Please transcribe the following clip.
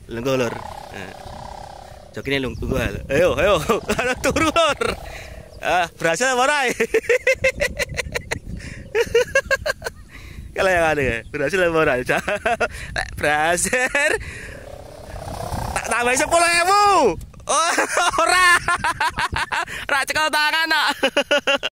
Lungguh lur. Jokine lungguh. Ayo, ayo. Turu lur. Berhasil apa ora? Kalau yang ada berhasil apa ora? Berhasil. Tak tambah 10.000. Oh, ora. Ra cekel tangan nak.